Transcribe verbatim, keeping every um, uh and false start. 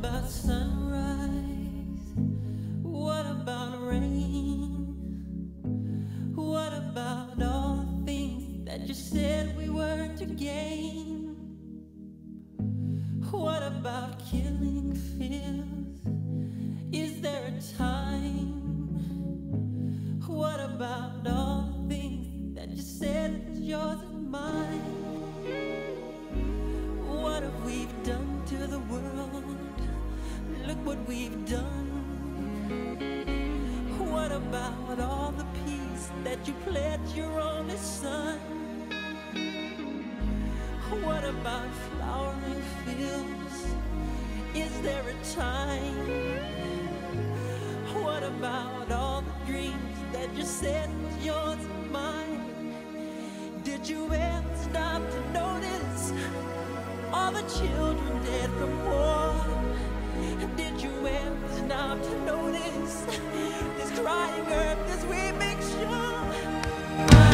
about sunrise? What about rain? What about all the things that you said we were to gain? What about killing fears? Is there a time? What about all the things that you said was yours and mine? What have we done to the world? Look what we've done. What about all the peace that you pledged your only son? What about flowering fields? Is there a time? What about all the dreams that you said was yours and mine? Did you ever stop to notice all the children dead from war? Did you ever stop to notice this crying earth as we make sure?